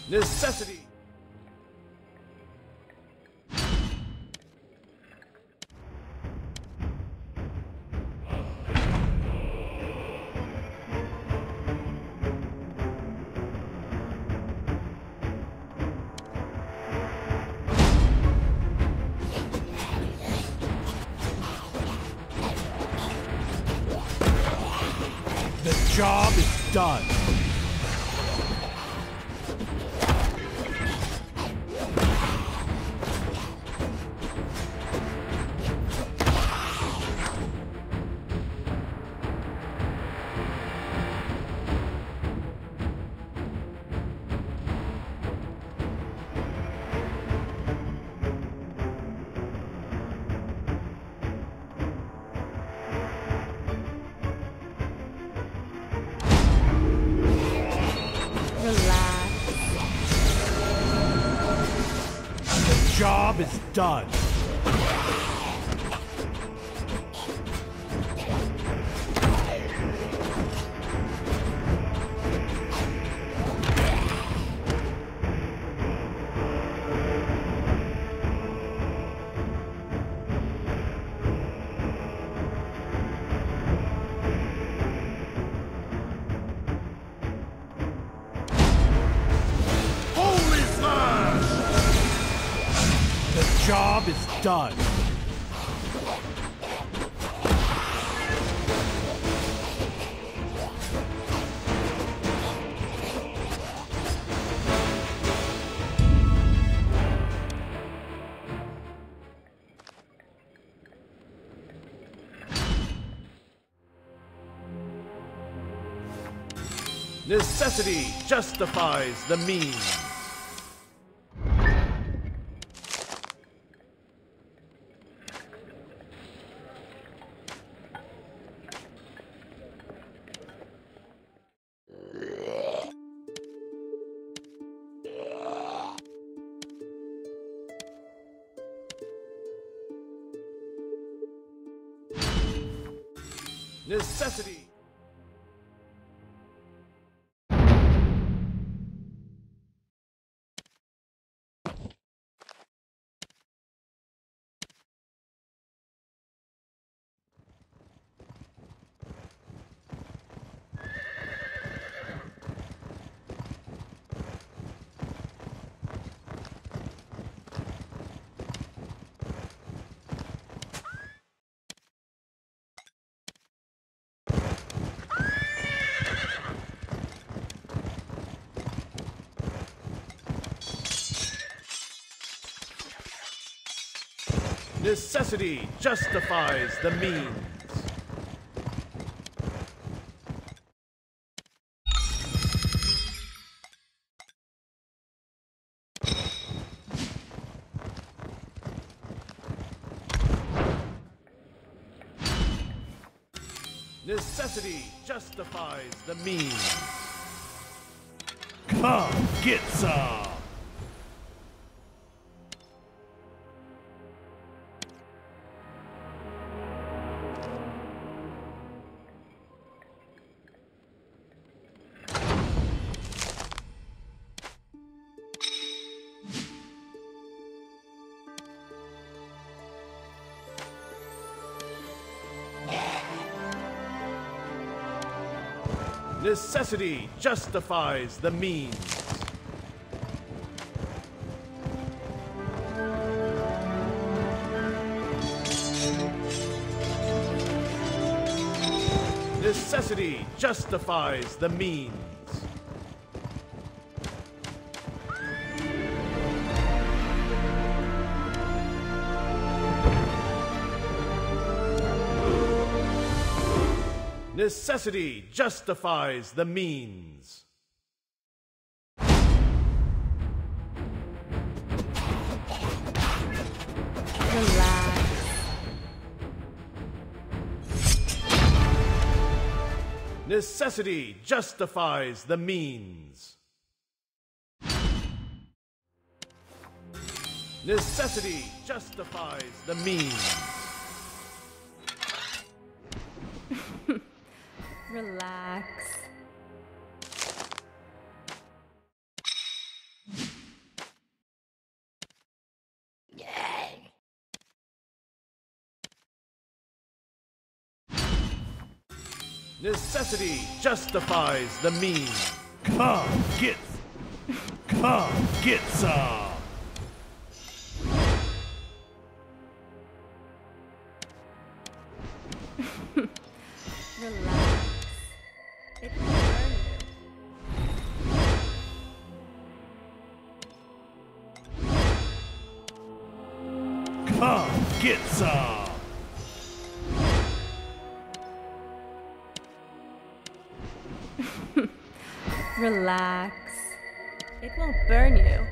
Necessity. The job is done. The job is done. Holy slash! The job is done. Necessity justifies the means. Necessity. Necessity justifies the means. Necessity justifies the means. Come, get some. Necessity justifies the means. Necessity justifies the means. Necessity justifies the means. Relax. Necessity justifies the means. Necessity justifies the means. Relax. Necessity justifies the means. Come get some. Relax. It will burn you. Come get some. Relax. It won't burn you.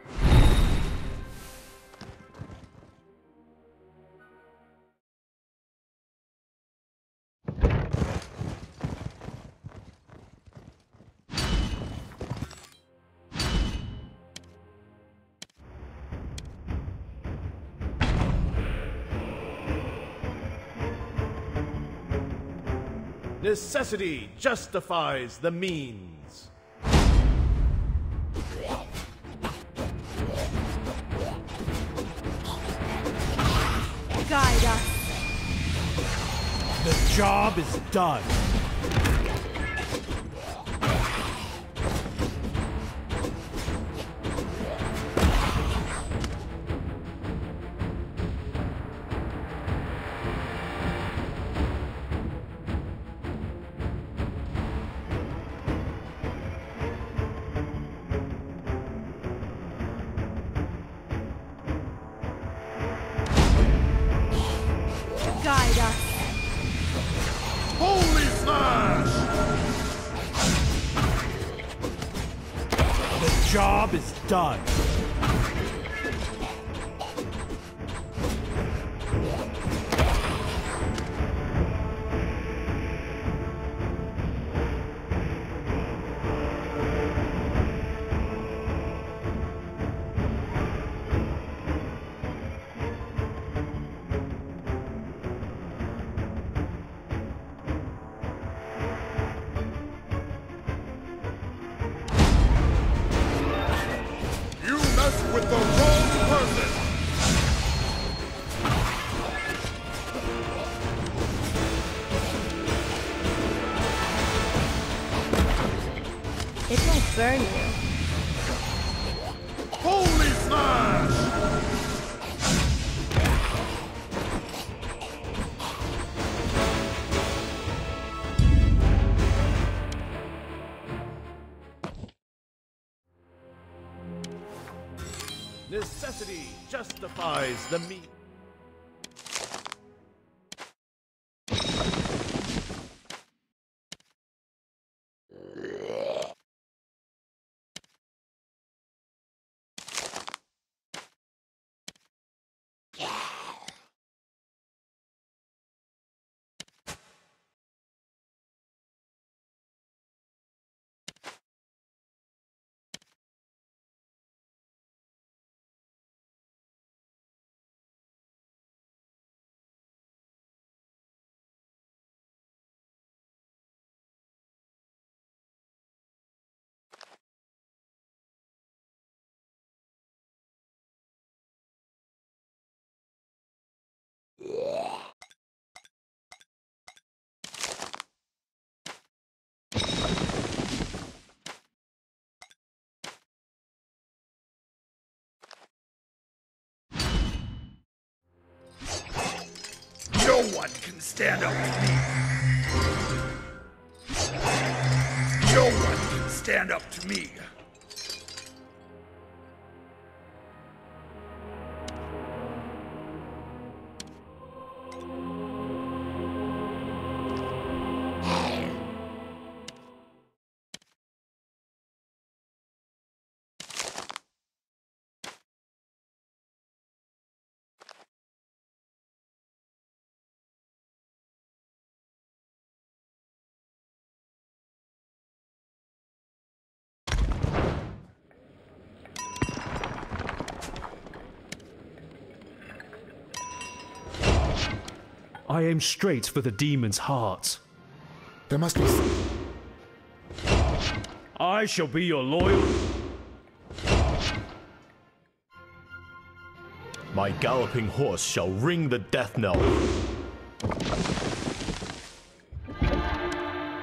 Necessity justifies the means. Guide us. The job is done. Guide us. Holy smash! The job is done. You mess with the wrong person! It won't burn you. Holy smash! Necessity justifies the means. No one can stand up to me. No one can stand up to me. I aim straight for the demon's heart. There must be some... I shall be your loyal... My galloping horse shall ring the death knell.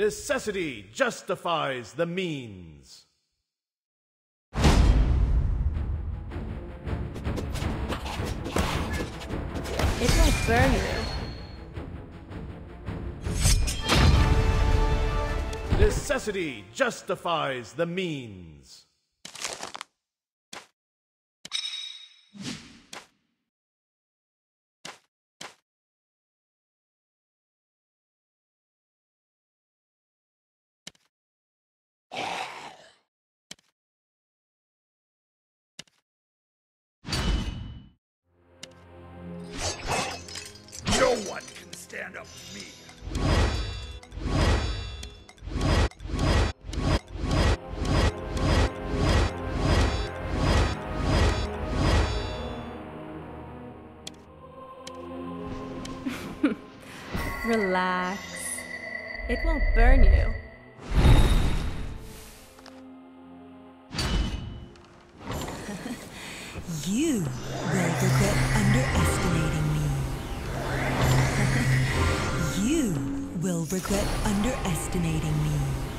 Necessity justifies the means. It won't burn you. Necessity justifies the means. No one can stand up to me. Relax. It won't burn you. You will regret underestimating me. You will regret underestimating me.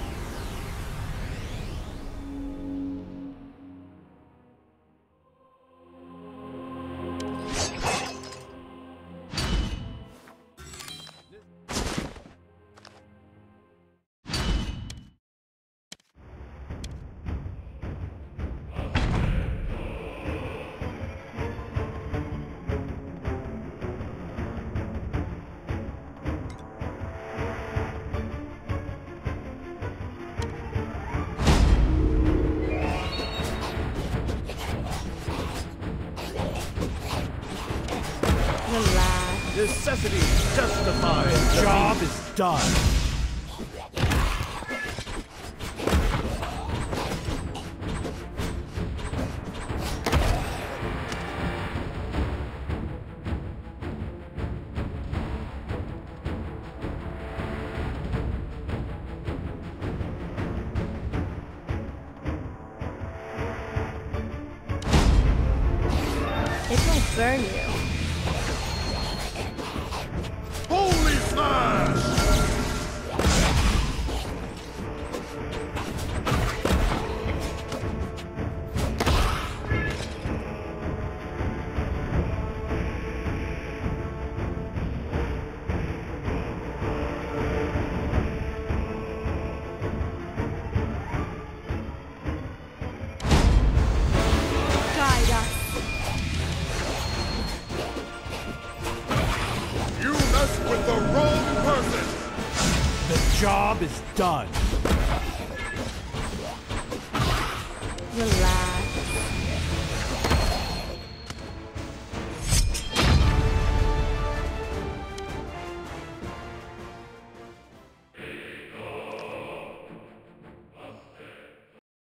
Relax. Necessity justifies the Job is done. It won't burn you. Holy Smash! Guide us. You mess with the wrong person! The job is done. Relax.